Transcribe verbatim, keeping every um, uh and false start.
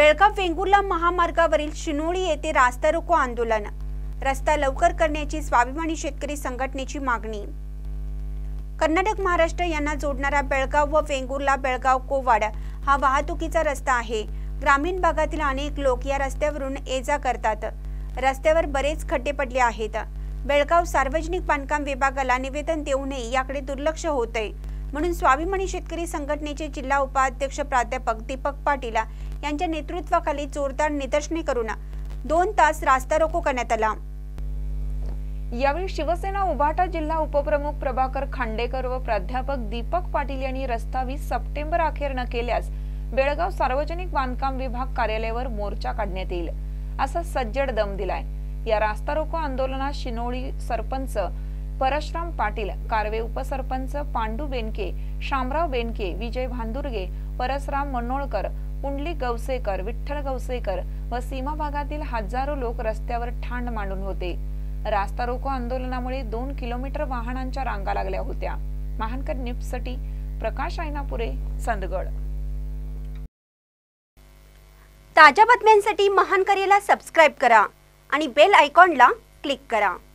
बेळगाव वेंगुर्ला महामार्गावरील शिनोळी येथे रास्ता रोको आंदोलन। रस्ता लवकर करण्याची स्वाभिमानी शेतकरी संघटनेची मागणी। कर्नाटक महाराष्ट्र यांना जोडणारा बेळगाव व वेंगुर्ला बेळगाव कोवाड हा वाहतुकीचा रस्ता आहे। ग्रामीण भागातील अनेक लोक या रस्त्यावरून ये-जा करतात। रस्त्यावर बरेच खड्डे पडले आहेत। बेळगाव सार्वजनिक बांधकाम विभागाला निवेदन देऊनही याकडे दुर्लक्ष होतंय, म्हणून स्वाभिमानी शेतकरी संघटनेचे जिल्हा उपाध्यक्ष प्राध्यापक दीपक पाटील यांच्या नेतृत्वाखाली जोरदार निदर्शने करून दोन तास रास्ता रोको करण्यात आला। यावेळी शिवसेना उभाटा जिल्हा उपप्रमुख प्रभाकर खांडेकर व प्राध्यापक दीपक पाटील यांनी रस्ता वीस सप्टेंबर अखेर न केल्यास बेळगाव सार्वजनिक बांधकाम विभाग कार्यालयावर मोर्चा काढण्यात येईल असा सज्जड दम दिलाय। या रास्ता रोको आंदोलनात शिनोळी सरपंच परशुराम पाटील, कारवे उपसरपंच पांडू बेनके, शामराव बेनके, विजय भांदुर्गे, परसराम मनोळकर, पुंडलिक गवसेकर, विठ्ठल गवसेकर व सीमा भागातील हजारो लोक रस्त्यावर ठाण मांडून होते। रास्ता रोको आंदोलनामुळे दोन किलोमीटर वाहनांच्या रांगा लागल्या होत्या। महानकर न्यूजसाठी प्रकाश आयनापुरे, चंदगड। ताज्या बातम्यांसाठी महानकरेला सबस्क्राइब करा आणि बेल आयकॉनला क्लिक करा।